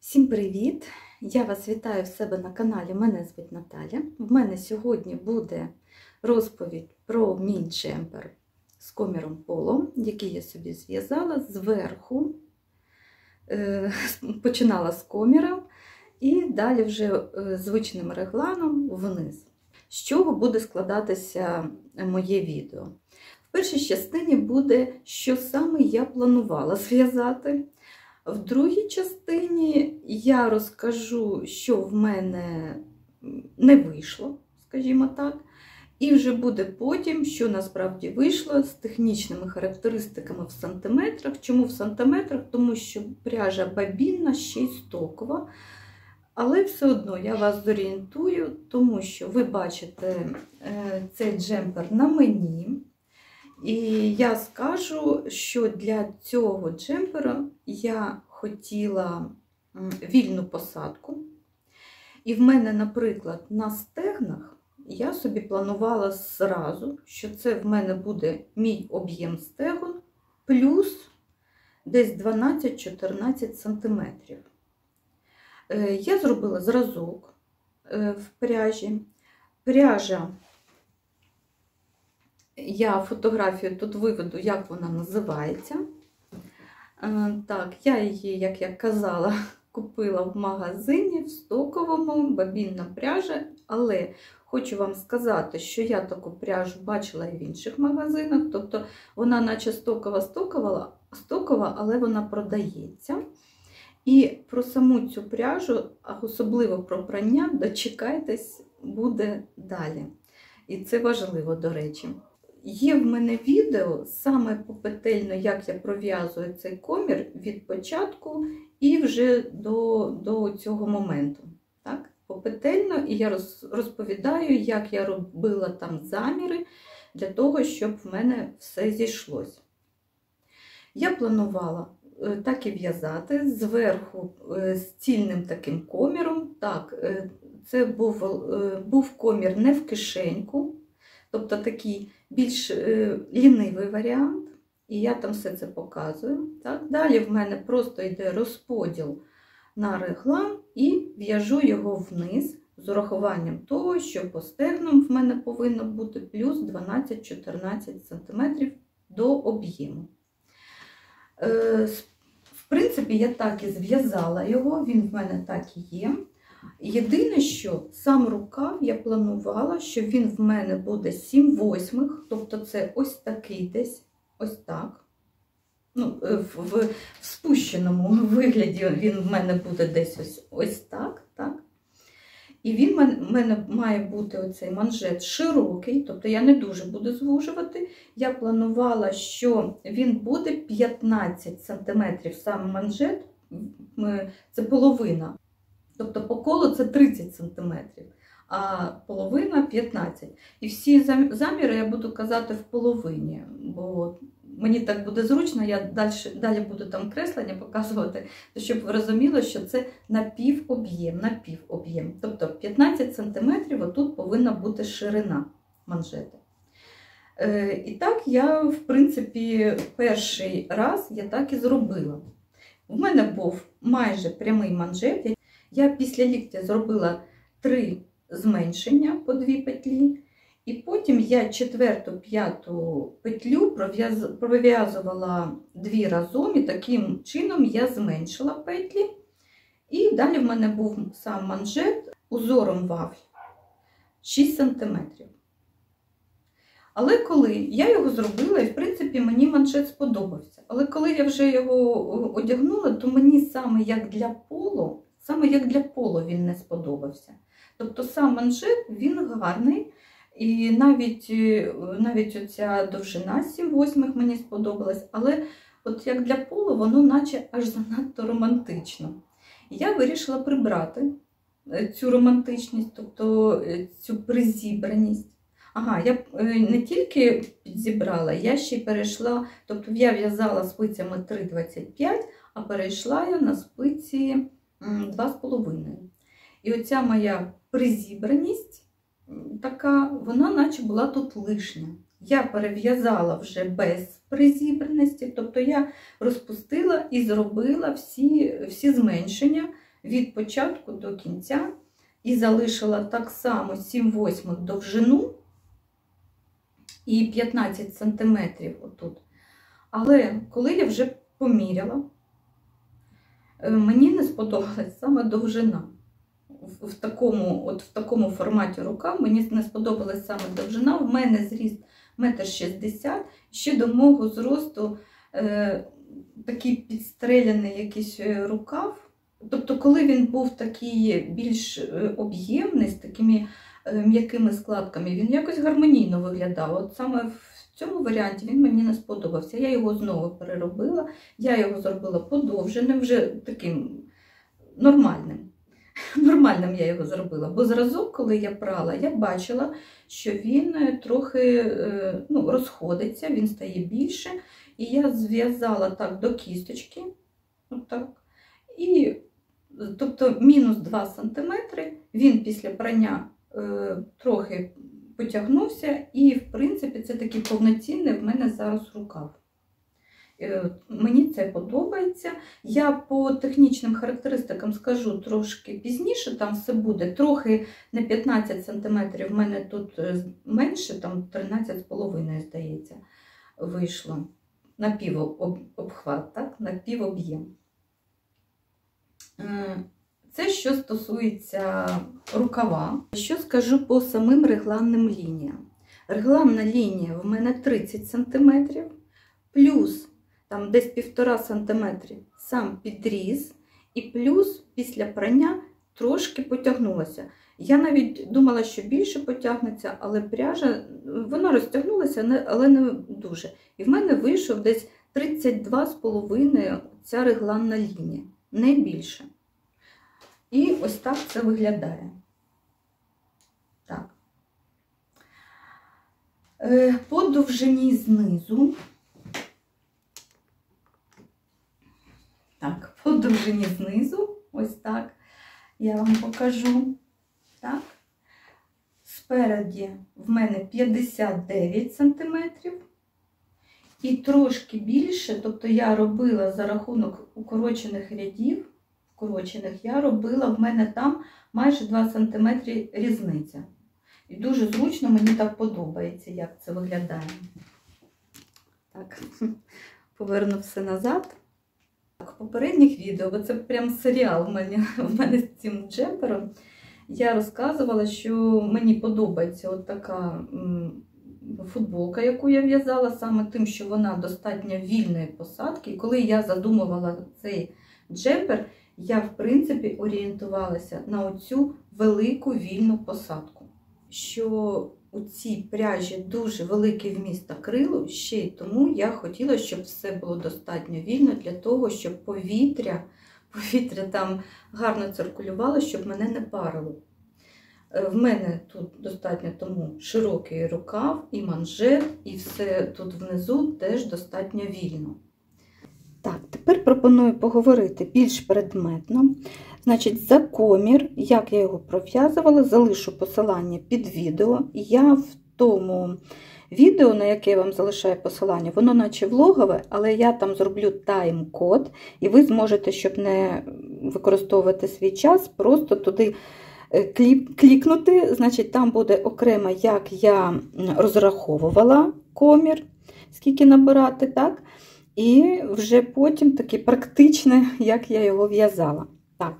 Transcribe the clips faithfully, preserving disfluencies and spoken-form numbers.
Всім привіт! Я вас вітаю в себе на каналі, мене звуть Наталя. В мене сьогодні буде розповідь про мій джемпер з коміром поло, який я собі зв'язала зверху, починала з коміра і далі вже звичним регланом вниз. З чого буде складатися моє відео? В першій частині буде, що саме я планувала зв'язати. В другій частині я розкажу, що в мене не вийшло, скажімо так. І вже буде потім, що насправді вийшло з технічними характеристиками в сантиметрах. Чому в сантиметрах? Тому що пряжа бабінна, ще й стокова. Але все одно я вас зорієнтую, тому що ви бачите цей джемпер на мені. І я скажу, що для цього джемпера я хотіла вільну посадку. І в мене, наприклад, на стегнах я собі планувала зразу, що це в мене буде мій об'єм стегон плюс десь дванадцять-чотирнадцять сантиметрів. Я зробила зразок в пряжі. Пряжа, я фотографію тут виведу, як вона називається. Так, я її, як я казала, купила в магазині, в стоковому, бабінна пряжа, але хочу вам сказати, що я таку пряжу бачила і в інших магазинах, тобто вона наче стокова-стокова, стокова, але вона продається. І про саму цю пряжу, а особливо про прання, дочекайтесь, буде далі. І це важливо, до речі. Є в мене відео саме попетельно, як я пров'язую цей комір від початку і вже до, до цього моменту. Так? Попетельно, і я роз, розповідаю, як я робила там заміри для того, щоб в мене все зійшлось. Я планувала так і в'язати зверху з цільним таким коміром. Так, це був, був комір не в кишеньку, тобто такий більш лінивий варіант, і я там все це показую. Так? Далі в мене просто йде розподіл на реглан і в'яжу його вниз з урахуванням того, що по стегнам в мене повинно бути плюс дванадцять-чотирнадцять сантиметрів до об'єму. В принципі, я так і зв'язала його, він в мене так і є. Єдине, що сам рукав я планувала, що він в мене буде сім восьмих, тобто це ось такий десь, ось так. Ну, в, в, в спущеному вигляді він в мене буде десь ось, ось так, так. І він в мене має бути оцей манжет широкий, тобто я не дуже буду звужувати. Я планувала, що він буде п'ятнадцять сантиметрів сам манжет, це половина. Тобто по колу це тридцять сантиметрів, а половина п'ятнадцять. І всі заміри я буду казати в половині, бо мені так буде зручно, я далі, далі буду там креслення показувати, щоб ви розуміли, що це напівоб'єм, напівоб'єм. Тобто п'ятнадцять сантиметрів отут повинна бути ширина манжети. І так я, в принципі, перший раз я так і зробила. У мене був майже прямий манжет. Я після ліктя зробила три зменшення по дві петлі, і потім я четверту-п'яту петлю пров'язувала дві разом, і таким чином я зменшила петлі. І далі в мене був сам манжет узором вафлі шість сантиметрів. Але коли я його зробила, і в принципі мені манжет сподобався. Але коли я вже його одягнула, то мені саме як для поло, Саме як для поло він не сподобався. Тобто сам манжет, він гарний, і навіть, навіть оця довжина сім восьмих мені сподобалась, але от як для поло воно наче аж занадто романтично. І я вирішила прибрати цю романтичність, тобто цю призібраність. Ага, я не тільки підзібрала, я ще й перейшла, тобто я в'язала спицями три двадцять п'ять, а перейшла я на спиці два з половиною. І оця моя призібраність така, вона наче була тут лишня. Я перев'язала вже без призібраності, тобто я розпустила і зробила всі, всі зменшення від початку до кінця і залишила так само сім восьмих довжину і п'ятнадцять сантиметрів отут. Але коли я вже поміряла, мені не сподобалась саме довжина. В такому, от в такому форматі рука мені не сподобалась саме довжина. В мене зріст метр шістдесят, ще до мого зросту е, такий підстреляний якийсь рукав. Тобто, коли він був такий більш об'ємний, з такими м'якими складками, він якось гармонійно виглядав. От саме в цьому варіанті він мені не сподобався. Я його знову переробила, я його зробила подовженим, вже таким нормальним. Нормальним я його зробила, бо зразок, коли я прала, я бачила, що він трохи ну, розходиться, він стає більше. І я зв'язала так до кісточки, отак, і, тобто мінус два сантиметри, він після прання е, трохи потягнувся, і в принципі це такий повноцінний в мене зараз рукав. Мені це подобається. Я по технічним характеристикам скажу трошки пізніше, там все буде. Трохи на п'ятнадцять сантиметрів, в мене тут менше, там тринадцять з половиною, здається, вийшло. Напівобхват, так? Напівоб'єм. Це що стосується рукава. Що скажу по самим регланним лініям. Регланна лінія в мене тридцять сантиметрів, плюс там десь півтора сантиметри сам підріз, і плюс після прання трошки потягнулася. Я навіть думала, що більше потягнеться, але пряжа, вона розтягнулася, але не дуже. І в мене вийшов десь тридцять два з половиною ця регланна лінія, не більше. І ось так це виглядає. Так. По довжині знизу. Так, по довжині знизу, ось так, я вам покажу. Так. Спереді в мене п'ятдесят дев'ять сантиметрів. І трошки більше, тобто я робила за рахунок укорочених рядів, вкорочених, я робила, в мене там майже два сантиметри різниця. І дуже зручно, мені так подобається, як це виглядає. Так, поверну все назад. Так, в попередніх відео, бо це прям серіал в мене, в мене з цим джемпером, я розказувала, що мені подобається от така футболка, яку я в'язала, саме тим, що вона достатньо вільної посадки. І коли я задумувала цей джемпер, я, в принципі, орієнтувалася на оцю велику вільну посадку. Що у цій пряжі дуже великий вміст акрилу, ще й тому я хотіла, щоб все було достатньо вільно для того, щоб повітря, повітря там гарно циркулювало, щоб мене не парило. В мене тут достатньо тому широкий рукав і манжет, і все тут внизу теж достатньо вільно. Так, тепер пропоную поговорити більш предметно. Значить, за комір, як я його пров'язувала, залишу посилання під відео. Я в тому відео, на яке я вам залишаю посилання, воно наче влогове, але я там зроблю тайм-код, і ви зможете, щоб не використовувати свій час, просто туди клікнути. Значить, там буде окремо, як я розраховувала комір, скільки набирати, так? І вже потім таке практичне, як я його в'язала. Так.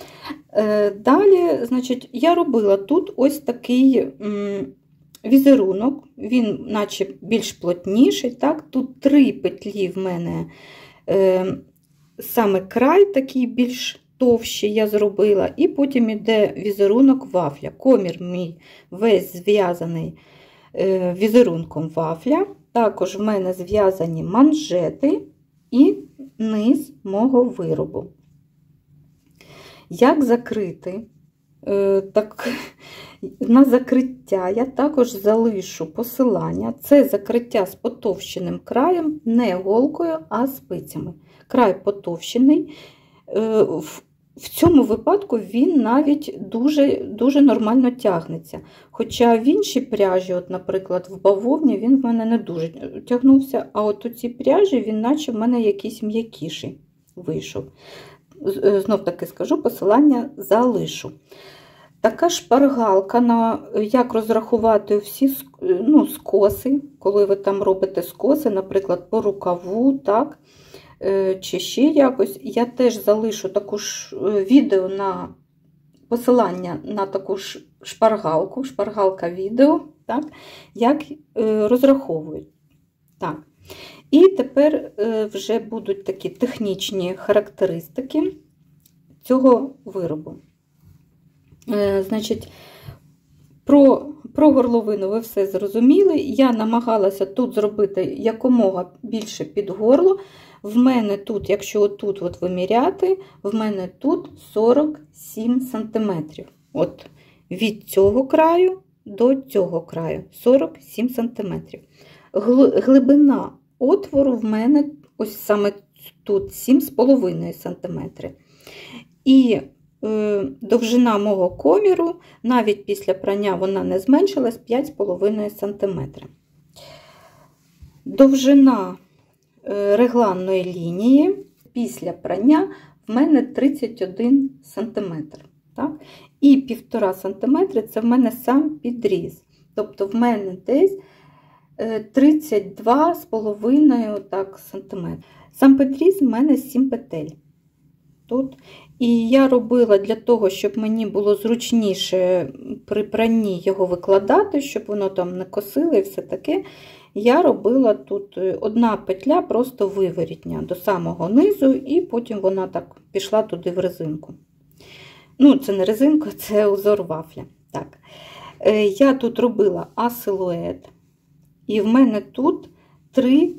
Далі, значить, я робила тут ось такий візерунок, він наче більш плотніший. Так? Тут три петлі в мене, саме край такий більш товщий я зробила, і потім йде візерунок вафля. Комір мій весь зв'язаний візерунком вафля. Також в мене зв'язані манжети і низ мого виробу. Як закрити? Так, на закриття я також залишу посилання. Це закриття з потовщеним краєм, не голкою, а спицями. Край потовщений. В цьому випадку він навіть дуже, дуже нормально тягнеться. Хоча в іншій пряжі, от, наприклад, в бавовні, він в мене не дуже тягнувся, а от у цій пряжі він наче в мене якийсь м'якіший вийшов. знов таки скажу, посилання залишу. Така шпаргалка, на як розрахувати всі ну, скоси, коли ви там робите скоси, наприклад, по рукаву, так, чи ще якось. Я теж залишу таку ж відео на посилання на таку ж шпаргалку, шпаргалка відео, так, як розраховують. Так. І тепер вже будуть такі технічні характеристики цього виробу. Значить, про, про горловину ви все зрозуміли. Я намагалася тут зробити якомога більше під горло. В мене тут, якщо отут от виміряти, в мене тут сорок сім сантиметрів. От від цього краю до цього краю сорок сім сантиметрів. Глибина отвору в мене ось саме тут сім з половиною сантиметрів. І е, довжина мого коміру, навіть після прання вона не зменшилась, п'ять з половиною сантиметрів. Довжина е, регланної лінії після прання в мене тридцять один сантиметр. Так? І півтора сантиметри це в мене сам підріз. Тобто в мене десь тридцять два з половиною так, сантиметр. Сам підріз в мене сім петель. Тут. І я робила для того, щоб мені було зручніше при пранні його викладати, щоб воно там не косило і все таке. Я робила тут одна петля просто виворітня до самого низу, і потім вона так пішла туди в резинку. Ну, це не резинка, це узор вафля. Так. Я тут робила асилует. І в мене тут три,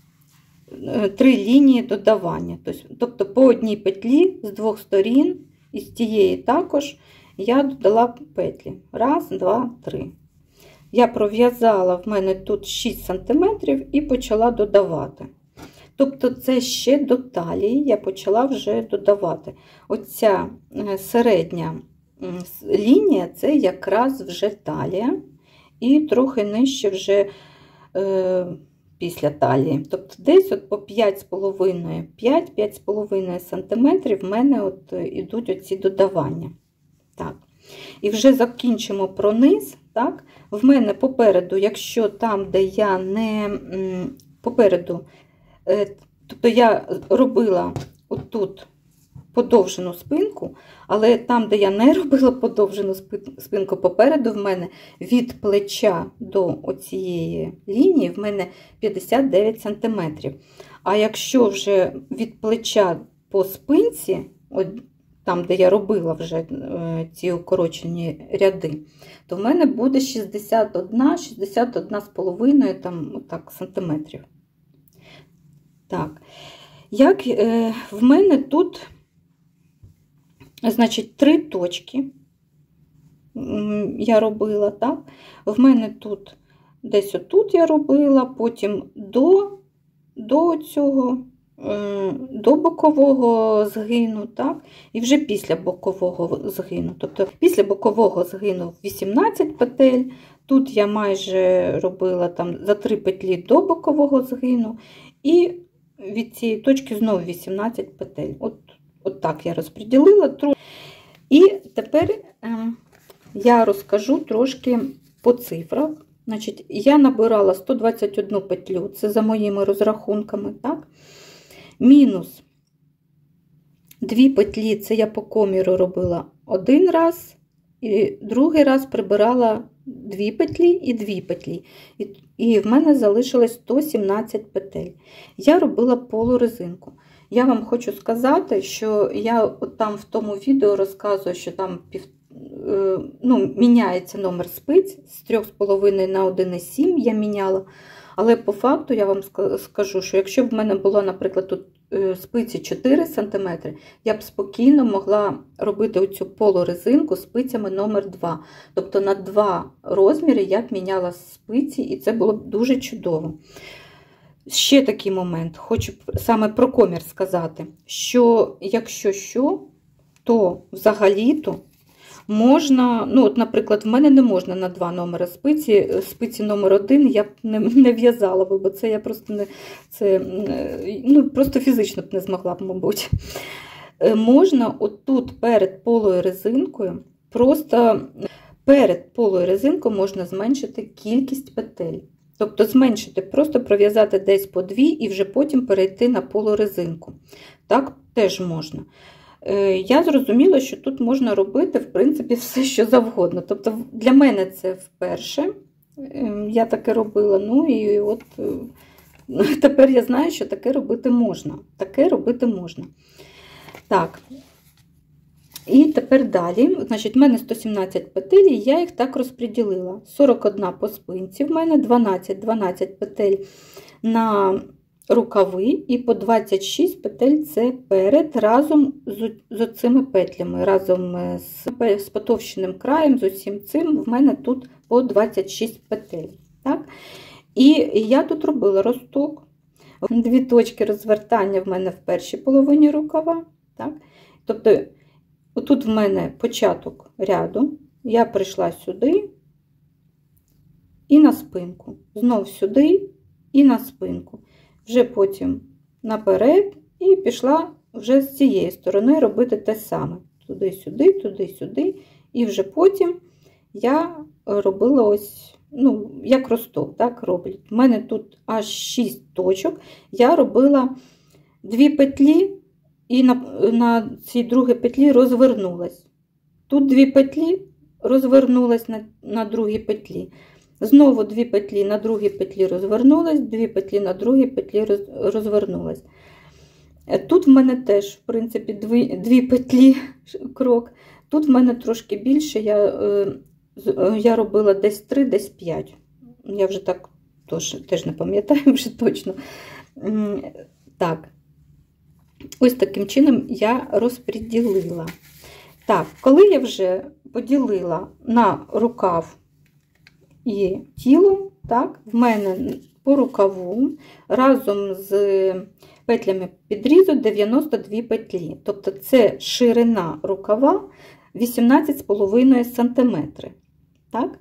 три лінії додавання. Тобто по одній петлі з двох сторін, і з тієї також я додала петлі. Раз, два, три. Я пров'язала, в мене тут шість сантиметрів і почала додавати. Тобто це ще до талії я почала вже додавати. Оця середня лінія – це якраз вже талія. І трохи нижче вже е, після талії. Тобто десь от по п'ять з половиною, п'ять-п'ять з половиною сантиметрів в мене от ідуть оці додавання. Так. І вже закінчимо про низ. Так. В мене попереду, якщо там, де я не попереду, е, тобто я робила отут подовжену спинку, але там, де я не робила подовжену спинку, попереду в мене від плеча до оцієї лінії в мене п'ятдесят дев'ять сантиметрів. А якщо вже від плеча по спинці, от там, де я робила вже ці укорочені ряди, то в мене буде шістдесят один, шістдесят один з половиною там, отак, сантиметрів. Так. Як е, в мене тут, значить, три точки я робила, так? В мене тут, десь отут я робила, потім до, до цього, до бокового згину, так? І вже після бокового згину. Тобто після бокового згину вісімнадцять петель, тут я майже робила там за три петлі до бокового згину, і від цієї точки знову вісімнадцять петель. От, от так я розподілила. І тепер е, я розкажу трошки по цифрах. Значить, я набирала сто двадцять одну петлю, це за моїми розрахунками, так? Мінус дві петлі, це я по коміру робила один раз, і другий раз прибирала дві петлі і дві петлі. І, і в мене залишилось сто сімнадцять петель. Я робила полурезинку. Я вам хочу сказати, що я от там в тому відео розказую, що там пів, ну, міняється номер спиць з три з половиною на один цілих сім я міняла. Але по факту я вам скажу, що якщо б в мене було, наприклад, тут спиці чотири сантиметри, я б спокійно могла робити оцю полурезинку спицями номер два. Тобто на два розміри я б міняла спиці, і це було б дуже чудово. Ще такий момент, хочу саме про комір сказати, що якщо що, то взагалі-то можна, ну от, наприклад, в мене не можна на два номери спиці, спиці номер один я б не, не в'язала, бо це я просто не, це, ну, просто фізично б не змогла б, мабуть. Можна отут перед полою резинкою, просто перед полою резинкою можна зменшити кількість петель. Тобто зменшити, просто пров'язати десь по дві і вже потім перейти на полурезинку. Так теж можна. Я зрозуміла, що тут можна робити, в принципі, все, що завгодно. Тобто для мене це вперше. Я таке робила, ну і от тепер я знаю, що таке робити можна. Таке робити можна. Так. І тепер далі, значить, в мене сто сімнадцять петель, і я їх так розподілила. сорок одна по спинці, в мене дванадцять дванадцять петель на рукави, і по двадцять шість петель це перед, разом з, з оцими петлями, разом з, з потовщеним краєм, з усім цим, в мене тут по двадцять шість петель. Так? І я тут робила росток, дві точки розвертання в мене в першій половині рукава. Так? Тобто, отут в мене початок ряду, я прийшла сюди і на спинку, знов сюди і на спинку. Вже потім наперед і пішла вже з цієї сторони робити те саме. Туди-сюди, туди-сюди. І вже потім я робила ось, ну, як росток, так роблять. У мене тут аж шість точок. Я робила дві петлі і на, на цій другій петлі розвернулась. Тут дві петлі, розвернулась на, на другій петлі. Знову дві петлі на другій петлі розвернулась, дві петлі на другій петлі роз, розвернулась. Тут в мене теж, в принципі, дві, дві петлі крок. Тут в мене трошки більше, я, я робила десь три, десь п'ять. Я вже так тож, теж не пам'ятаю вже точно. Так, ось таким чином я розподілила. Так, коли я вже поділила на рукав і тіло, так, в мене по рукаву разом з петлями підрізу дев'яносто дві петлі. Тобто це ширина рукава вісімнадцять з половиною сантиметрів. Так?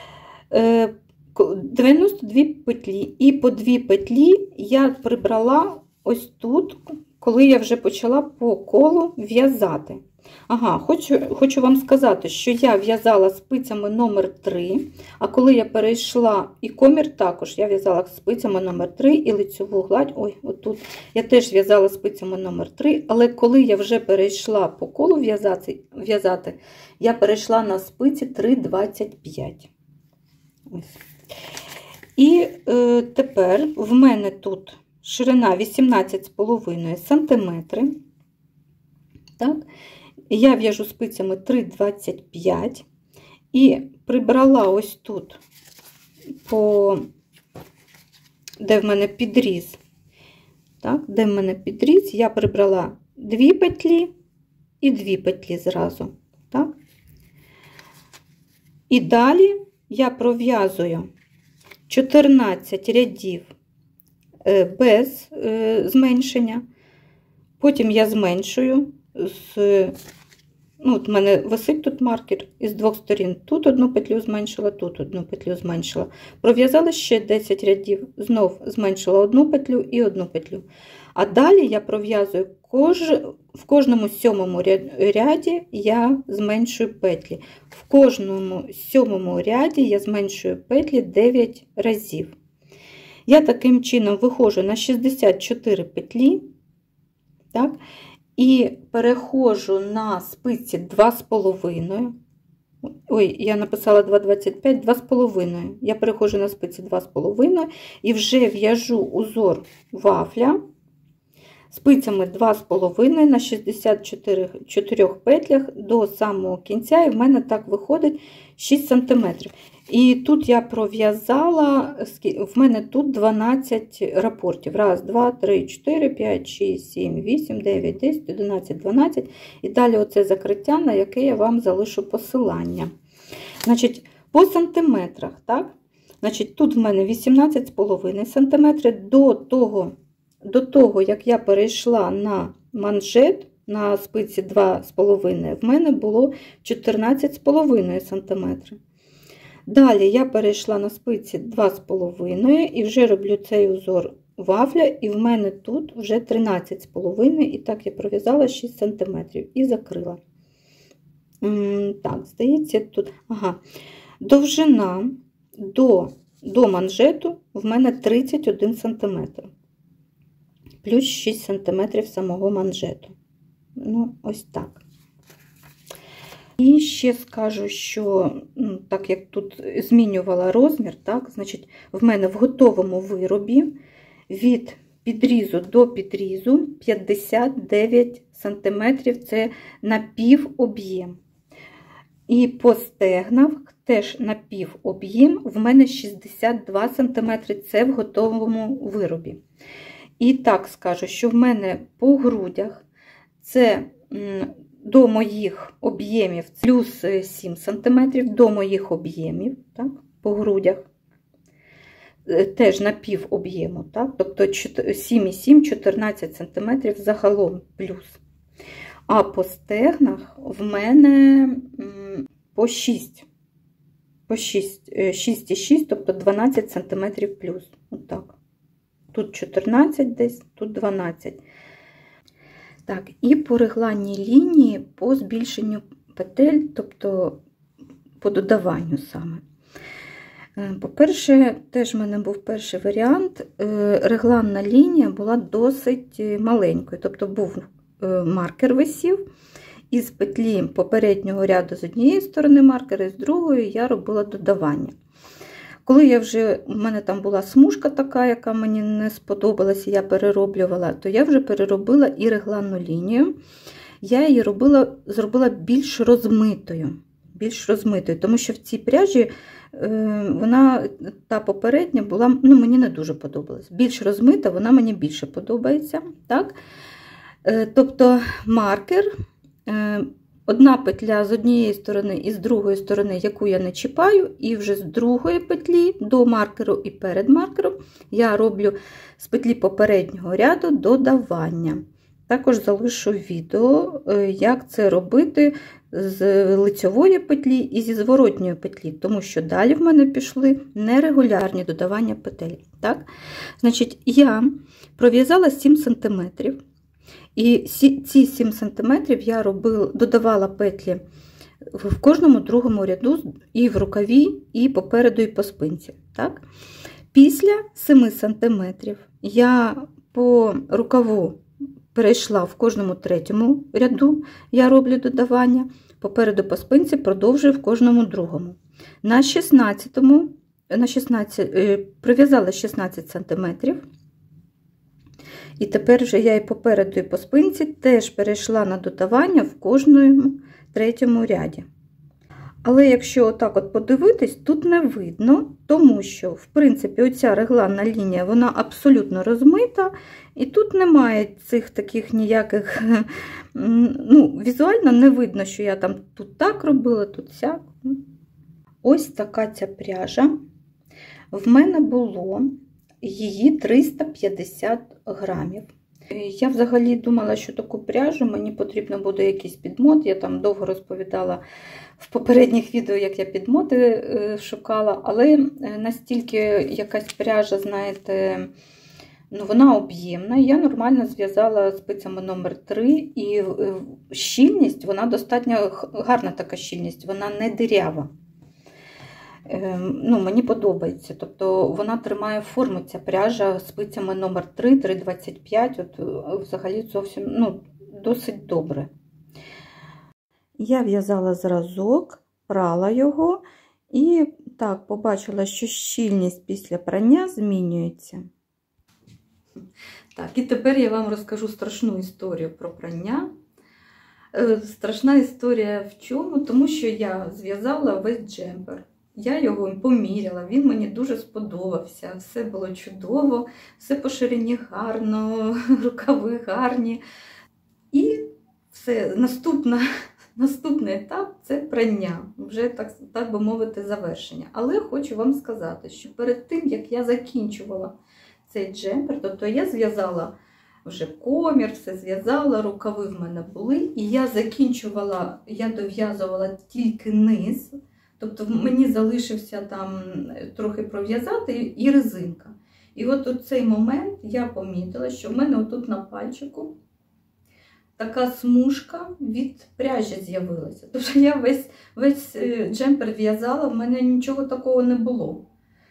дев'яносто дві петлі. І по дві петлі я прибрала ось тут, коли я вже почала по колу в'язати. Ага, хочу, хочу вам сказати, що я в'язала спицями номер три, а коли я перейшла, і комір також, я в'язала спицями номер три і лицьову гладь, ой, отут, я теж в'язала спицями номер три, але коли я вже перейшла по колу в'язати, в'язати, я перейшла на спиці три двадцять п'ять. Ось. І е, тепер в мене тут ширина вісімнадцять з половиною сантиметрів. Так? Я в'яжу спицями три двадцять п'ять і прибрала ось тут, по, де в мене підріз, так, де в мене підріз, я прибрала дві петлі і дві петлі зразу. Так. І далі я пров'язую чотирнадцять рядів без зменшення, потім я зменшую. З, ну, от в мене висить тут маркер із двох сторін. Тут одну петлю зменшила, тут одну петлю зменшила. Пров'язала ще десять рядів, знов зменшила одну петлю і одну петлю. А далі я пров'язую кож... в кожному сьомому ряді я зменшую петлі. В кожному сьомому ряді я зменшую петлі дев'ять разів. Я таким чином виходжу на шістдесят чотири петлі. Так? І переходжу на спиці два з половиною. Ой, я написала два двадцять п'ять, два з половиною. Я переходжу на спиці два з половиною і вже в'яжу узор вафля спицями два з половиною на шістдесят чотири петлях до самого кінця, і в мене так виходить шість сантиметрів. І тут я пров'язала, в мене тут дванадцять рапортів. Раз, два, три, чотири, п'ять, шість, сім, вісім, дев'ять, десять, одинадцять, дванадцять. І далі оце закриття, на яке я вам залишу посилання. Значить, по сантиметрах, так? Значить, тут в мене вісімнадцять з половиною сантиметрів. До того, до того, як я перейшла на манжет, на спиці два з половиною, в мене було чотирнадцять з половиною сантиметрів. Далі я перейшла на спиці два з половиною і вже роблю цей узор вафля, і в мене тут вже тринадцять з половиною, і так я пров'язала шість сантиметрів і закрила. Так, здається, тут, ага, довжина до, до манжету в мене тридцять один сантиметр, плюс шість сантиметрів самого манжету. Ну, ось так. І ще скажу, що так як тут змінювала розмір, так, значить, в мене в готовому виробі від підрізу до підрізу п'ятдесят дев'ять сантиметрів, це напівоб'єм. І по стегнах теж напівоб'єм, в мене шістдесят два сантиметри, це в готовому виробі. І так скажу, що в мене по грудях це до моїх об'ємів плюс сім сантиметрів, до моїх об'ємів, так, по грудях, теж напівоб'єму, так, тобто сім і сім – чотирнадцять сантиметрів загалом плюс. А по стегнах в мене по шість, по шість, шість і шість, тобто дванадцять сантиметрів плюс. Отак. Тут чотирнадцять десь, тут дванадцять. Так, і по регланній лінії по збільшенню петель, тобто по додаванню саме. По-перше, теж в мене був перший варіант. Регланна лінія була досить маленькою, тобто був маркер висів, і з петлі попереднього ряду з однієї сторони маркера, і з другої я робила додавання. Коли я вже, в мене там була смужка така, яка мені не сподобалася, я перероблювала, то я вже переробила і регланну лінію. Я її робила, зробила більш розмитою, більш розмитою, тому що в цій пряжі вона, та попередня, була, ну, мені не дуже подобалась. Більш розмита, вона мені більше подобається. Так? Тобто маркер, одна петля з однієї сторони і з другої сторони, яку я не чіпаю, і вже з другої петлі до маркеру і перед маркером я роблю з петлі попереднього ряду додавання. Також залишу відео, як це робити з лицьової петлі і зі зворотньої петлі, тому що далі в мене пішли нерегулярні додавання петель. Так? Значить, я пров'язала сім сантиметрів. І ці сім сантиметрів я робила, додавала петлі в кожному другому ряду, і в рукаві, і попереду, і по спинці. Так? Після семи сантиметрів я по рукаву перейшла в кожному третьому ряду, я роблю додавання, попереду, по спинці продовжую в кожному другому. На шістнадцятому, на шістнадцять, пров'язала шістнадцять сантиметрів. І тепер вже я і попереду, і по спинці теж перейшла на додавання в кожному третьому ряді. Але якщо отак от подивитись, тут не видно, тому що, в принципі, оця регланна лінія, вона абсолютно розмита, і тут немає цих таких ніяких, ну, візуально не видно, що я там тут так робила, тут сяк. Ось така ця пряжа. В мене було її триста п'ятдесят грамів. Я взагалі думала, що таку пряжу мені потрібно буде якийсь підмот. Я там довго розповідала в попередніх відео, як я підмоти шукала, але настільки якась пряжа, знаєте, ну, вона об'ємна. Я нормально зв'язала спицями номер три, і щільність, вона достатньо гарна така щільність, вона не дирява. Ну, мені подобається, тобто вона тримає форму, ця пряжа спицями номер три, три двадцять п'ять, от взагалі зовсім, ну, досить добре. Я в'язала зразок, прала його і так побачила, що щільність після прання змінюється. Так, і тепер я вам розкажу страшну історію про прання. Страшна історія в чому? Тому що я зв'язала весь джемпер. Я його поміряла, він мені дуже сподобався, все було чудово, все по ширині гарно, рукави гарні. І все, наступна, наступний етап – це прання, вже, так, так би мовити, завершення. Але хочу вам сказати, що перед тим, як я закінчувала цей джемпер, тобто я зв'язала вже комір, все зв'язала, рукави в мене були, і я закінчувала, я дов'язувала тільки низ. Тобто мені залишився там трохи пров'язати і резинка. І от у цей момент я помітила, що в мене отут на пальчику така смужка від пряжі з'явилася. Тобто я весь, весь джемпер в'язала, в мене нічого такого не було.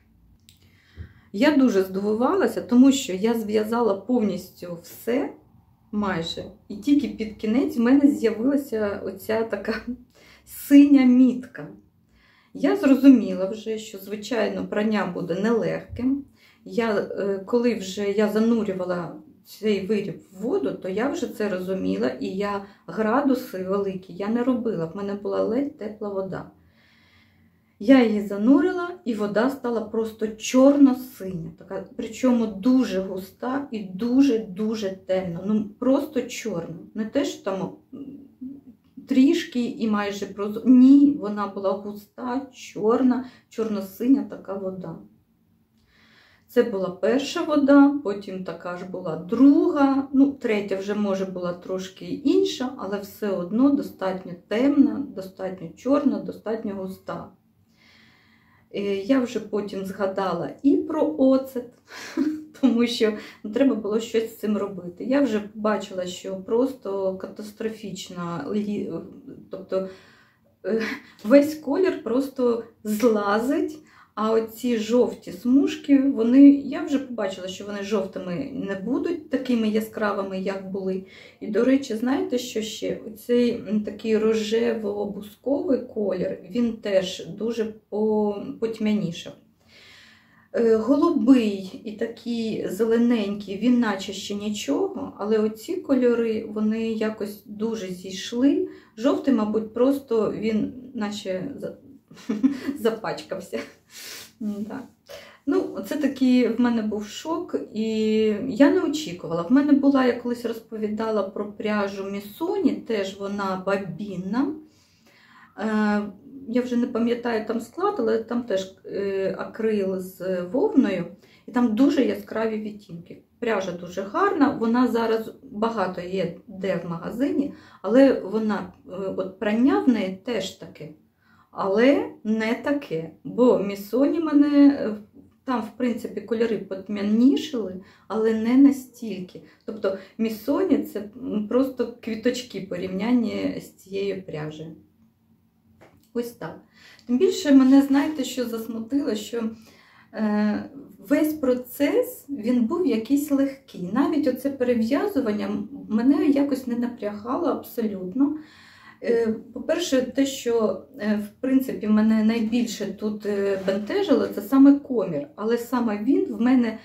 Я дуже здивувалася, тому що я зв'язала повністю все, майже, і тільки під кінець в мене з'явилася оця така синя мітка. Я зрозуміла вже, що, звичайно, прання буде нелегким. Я, коли вже я занурювала цей виріб в воду, то я вже це розуміла, і я градуси великі я не робила, в мене була ледь тепла вода. Я її занурила, і вода стала просто чорно-синя, така, причому дуже густа і дуже-дуже темна, ну просто чорна. Не те, що там трішки і майже прозора. Ні, вона була густа, чорна, чорно-синя така вода. Це була перша вода, потім така ж була друга, ну, третя вже, може, була трошки інша, але все одно достатньо темна, достатньо чорна, достатньо густа. Я вже потім згадала і про оцет, тому що треба було щось з цим робити. Я вже бачила, що просто катастрофічно, тобто весь колір просто злазить, а оці жовті смужки, вони, я вже побачила, що вони жовтими не будуть такими яскравими, як були. І, до речі, знаєте, що ще? Оцей такий рожево-бусковий колір, він теж дуже потьмянішав. Голубий і такий зелененький, він наче ще нічого, але оці кольори, вони якось дуже зійшли. Жовтий, мабуть, просто він наче запачкався. Да. Ну, це такий в мене був шок, і я не очікувала. В мене була, я колись розповідала про пряжу Missoni, теж вона бабінна. Я вже не пам'ятаю там склад, але там теж акрил з вовною, і там дуже яскраві відтінки. Пряжа дуже гарна, вона зараз багато є де в магазині, але вона, от прання в неї теж таке. Але не таке, бо Missoni мене, там, в принципі, кольори потьмянішили, але не настільки. Тобто Missoni – це просто квіточки порівняння з цією пряжею. Ось так. Тим більше мене, знаєте, що засмутило, що е, весь процес, він був якийсь легкий. Навіть оце перев'язування мене якось не напрягало абсолютно. По-перше, те, що, в принципі, мене найбільше тут бентежило, це саме комір. Але саме він в мене,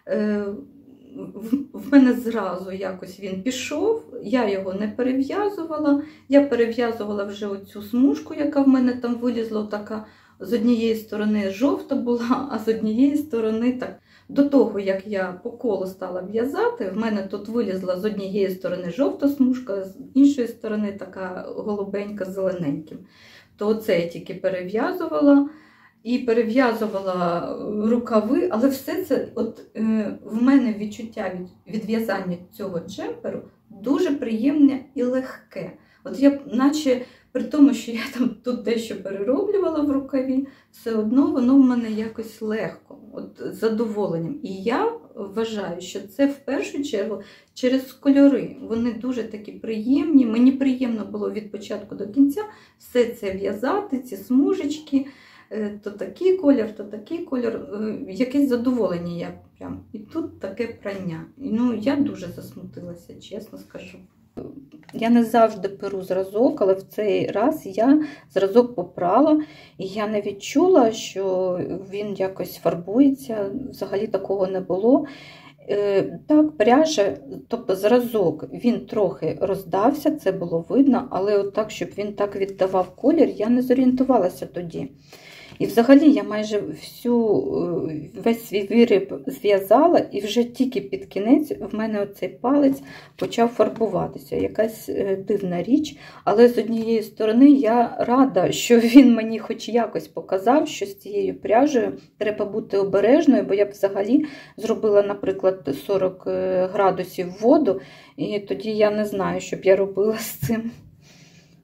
в мене зразу якось він пішов, я його не перев'язувала. Я перев'язувала вже оцю смужку, яка в мене там вилізла, така з однієї сторони жовта була, а з однієї сторони так. До того, як я по колу стала в'язати, в мене тут вилізла з однієї сторони жовта смужка, з іншої сторони така голубенька з зелененьким. То оце я тільки перев'язувала і перев'язувала рукави, але все це, от е, в мене відчуття від, від в'язання цього джемперу дуже приємне і легке. От я наче при тому, що я там тут дещо перероблювала в рукаві, все одно воно в мене якось легко, от з задоволенням. І я вважаю, що це в першу чергу через кольори. Вони дуже такі приємні. Мені приємно було від початку до кінця все це в'язати, ці смужечки, то такий колір, то такий колір. Якесь задоволення я прям. І тут таке прання. Ну, я дуже засмутилася, чесно скажу. Я не завжди перу зразок, але в цей раз я зразок попрала, і я не відчула, що він якось фарбується, взагалі такого не було. Так, пряжа, тобто зразок, він трохи роздався, це було видно, але от так, щоб він так віддавав колір, я не зорієнтувалася тоді. І взагалі я майже всю, весь свій виріб зв'язала, і вже тільки під кінець в мене оцей палець почав фарбуватися. Якась дивна річ, але з однієї сторони я рада, що він мені хоч якось показав, що з цією пряжею треба бути обережною, бо я б взагалі зробила, наприклад, сорок градусів воду, і тоді я не знаю, що б я робила з цим.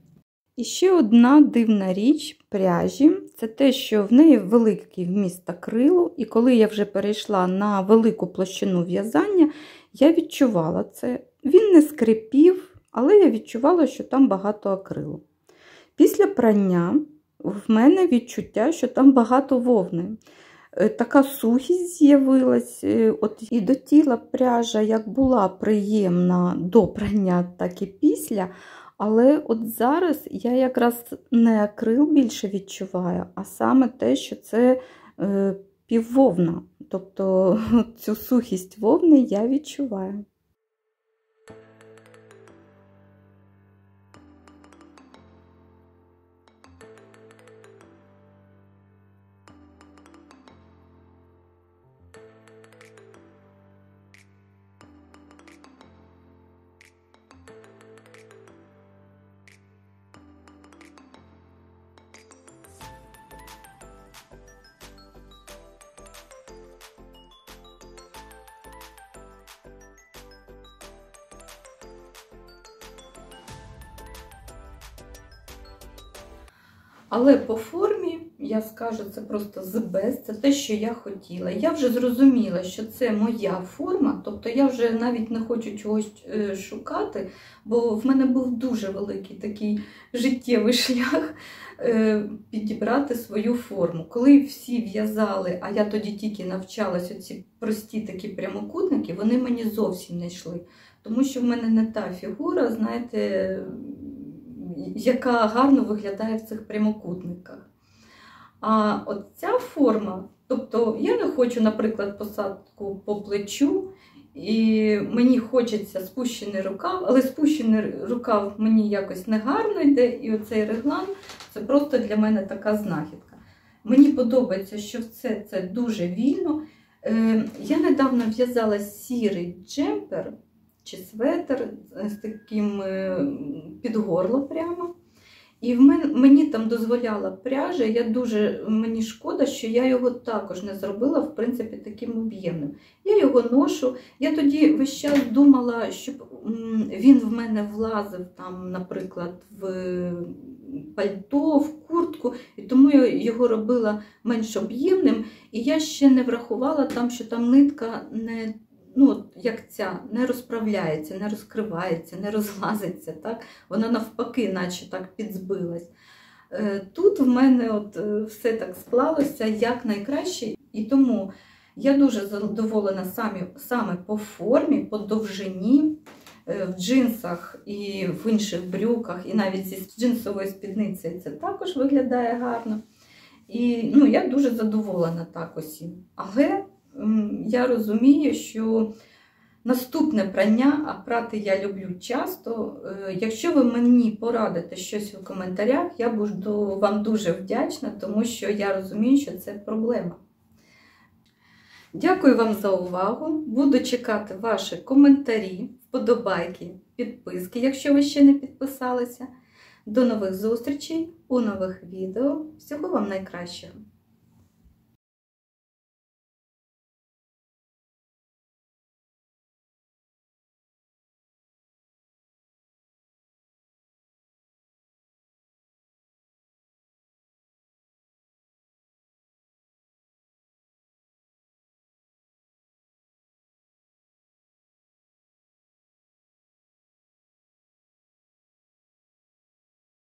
І ще одна дивна річ пряжі – це те, що в неї великий вміст акрилу, і коли я вже перейшла на велику площину в'язання, я відчувала це. Він не скрипів, але я відчувала, що там багато акрилу. Після прання в мене відчуття, що там багато вовни. Така сухість з'явилась, от і до тіла пряжа як була приємна до прання, так і після. Але от зараз я якраз не акрил більше відчуваю, а саме те, що це е, піввовна. Тобто цю сухість вовни я відчуваю. Але по формі, я скажу, це просто the best, це те, що я хотіла. Я вже зрозуміла, що це моя форма, тобто я вже навіть не хочу чогось шукати, бо в мене був дуже великий такий життєвий шлях підібрати свою форму. Коли всі в'язали, а я тоді тільки навчалася, ці прості такі прямокутники, вони мені зовсім не йшли. Тому що в мене не та фігура, знаєте, яка гарно виглядає в цих прямокутниках. А от ця форма, тобто я не хочу, наприклад, посадку по плечу, і мені хочеться спущений рукав, але спущений рукав мені якось негарно йде, і оцей реглан – це просто для мене така знахідка. Мені подобається, що все це дуже вільно. Я недавно в'язала сірий джемпер, чи светр з таким під горло прямо. І в мен, мені там дозволяла пряжа, я дуже, мені шкода, що я його також не зробила, в принципі, таким об'ємним. Я його ношу, я тоді весь час думала, щоб він в мене влазив, там, наприклад, в пальто, в куртку, і тому я його робила менш об'ємним, і я ще не врахувала там, що там нитка не Ну, як ця, не розправляється, не розкривається, не розлазиться, так? Вона навпаки, наче так підзбилась. Тут в мене от все так склалося як найкраще, і тому я дуже задоволена самі, саме по формі, по довжині, в джинсах і в інших брюках, і навіть зі джинсовою спідницею це також виглядає гарно. І ну, я дуже задоволена так усім. Але я розумію, що наступне прання, а прати я люблю часто, якщо ви мені порадите щось у коментарях, я буду вам дуже вдячна, тому що я розумію, що це проблема. Дякую вам за увагу, буду чекати ваші коментарі, вподобайки, підписки, якщо ви ще не підписалися. До нових зустрічей у нових відео. Всього вам найкращого!